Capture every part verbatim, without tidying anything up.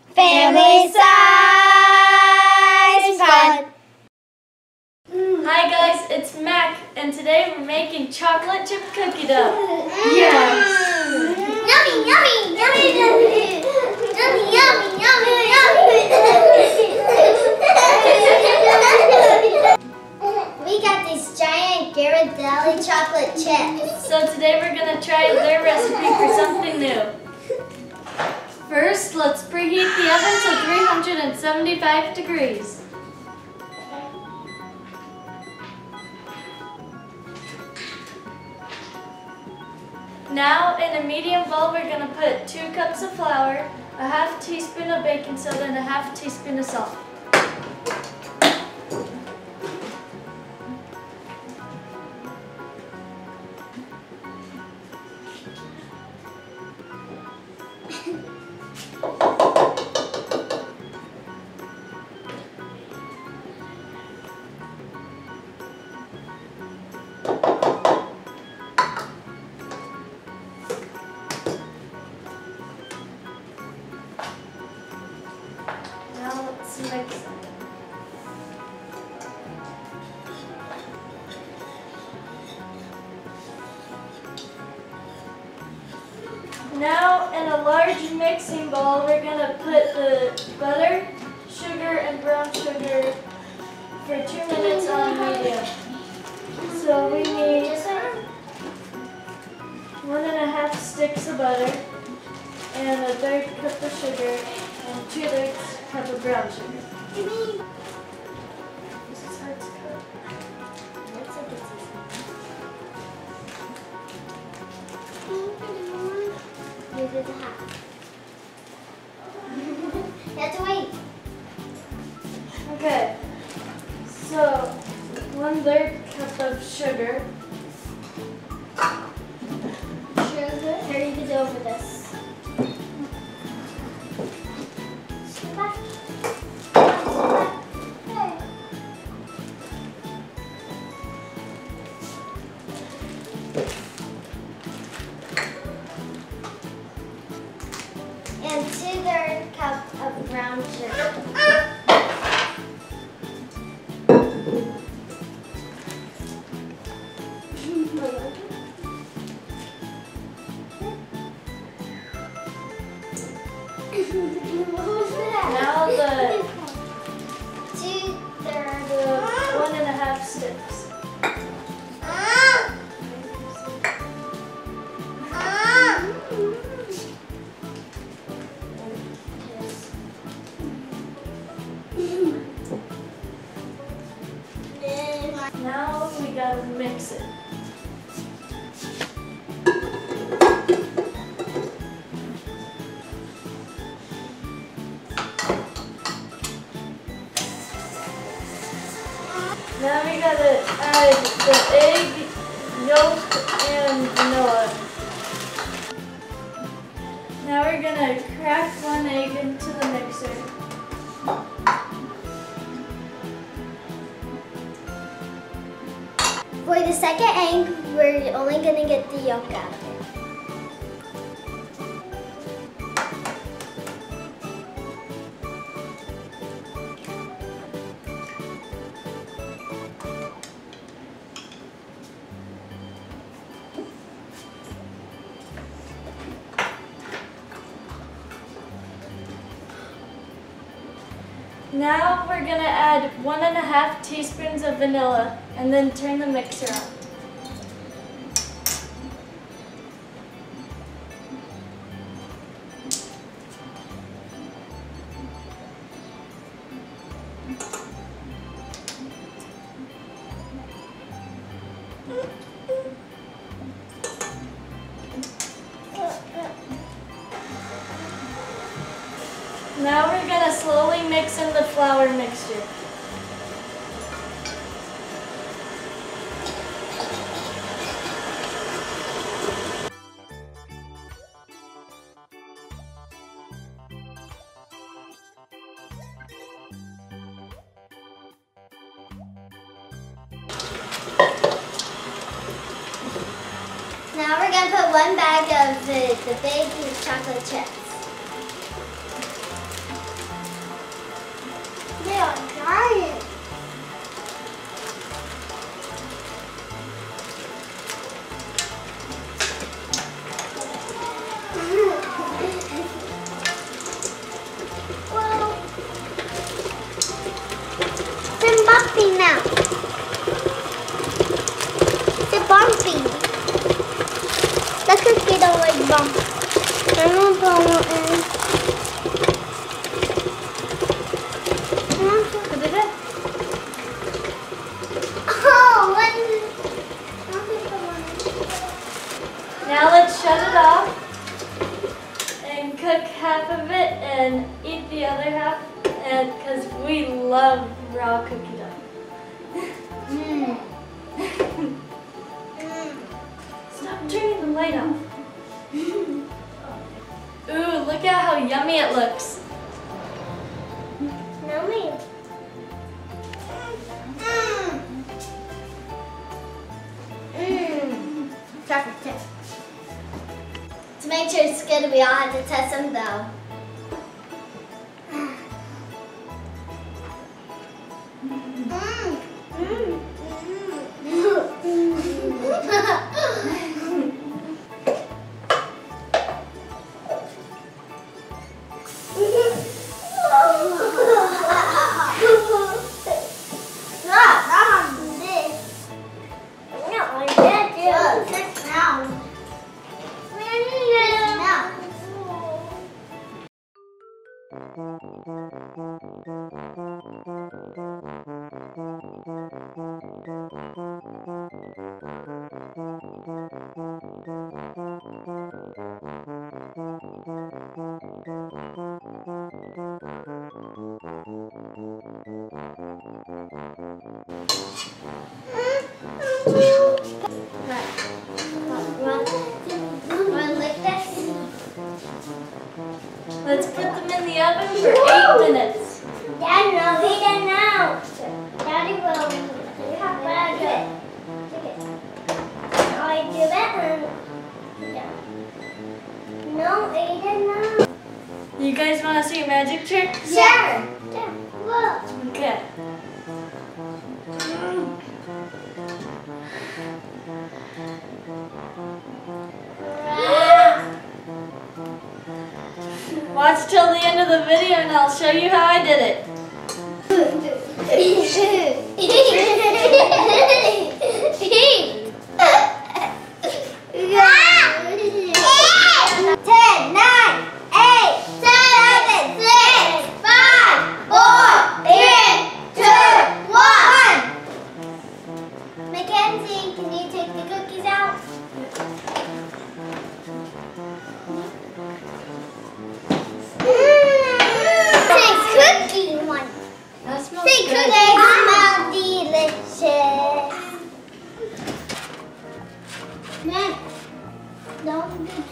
Family size fun! Hi guys, it's Mac, and today we're making chocolate chip cookie dough. Yes! Yummy, yummy, yummy, yummy, yummy, yummy, yummy, yummy. We got these giant Ghirardelli chocolate chips. So today we're going to try their recipe for something new. First, let's preheat the oven to three hundred seventy-five degrees. Now, in a medium bowl, we're going to put two cups of flour, a half teaspoon of baking soda, and a half teaspoon of salt. Now let's mix it. Now in a large mixing bowl, we're going to put the butter, sugar, and brown sugar for two minutes on medium. So we need one and a half sticks of butter and a third cup of sugar and two thirds cup of brown sugar. This is hard to cut. Looks like it's easy. You did the half. You have to wait. Okay, so one third cup of sugar. Sugar. Here, you can do over this. Step back. Step back. There. And two third cup of brown sugar. Now the two third the one and a half sticks. Now we gotta mix it. Now we gotta add the egg, yolk, and vanilla. Now we're gonna crack one egg into the mixer. For the second egg, we're only gonna get the yolk out of it. Now we're gonna add one and a half teaspoons of vanilla and then turn the mixer on. Now we're gonna slowly mix in the flour mixture. Now we're going to put one bag of the, the big chocolate chips. bang. Ano ba mo eh? Put it in. Oh, what? Now let's shut it off and cook half of it and eat the other half, and because we love raw cookie dough. Mm. Stop turning the light off. Ooh, look at how yummy it looks. Yummy. Mm. Mm. Chocolate chip. To make sure it's good, we all have to test them though. Mm. Mm. Let's put them in the oven for eight minutes. Dad, no, he didn't know. Daddy will. You have to do it. Take it. I do it. Yeah. No, he didn't know. You guys want to see a magic trick? Sure. Yeah. Look. Okay. Watch till the end of the video and I'll show you how I did it. Ten, nine, eight, seven, six, five, four, three, two, one. Mackenzie, can you take the cookies out? Cookie one. That smells Say good. cookies smell delicious. Man, don't be.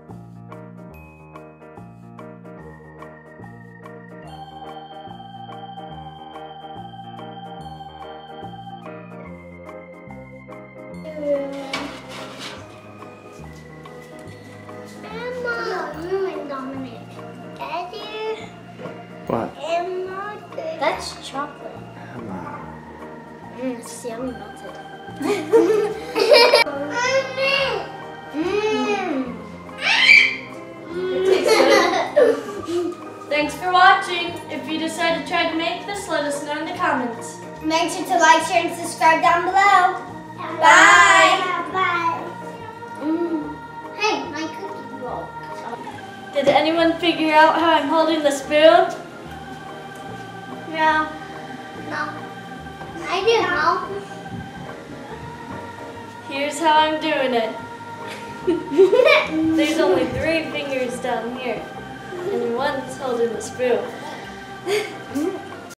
Emma, you and Dominic. Daddy. What? Emma. That's chocolate. Emma. Mmm, it's yummy melted. It tastes good. Thanks for watching. If you decide to try to make this, let us know in the comments. Make sure to like, share, and subscribe down below. Bye. Bye. Mm. Hey, my cookie roll. Did anyone figure out how I'm holding the spoon? No. No. I do know. Here's how I'm doing it. There's only three fingers down here, and one's holding the spoon.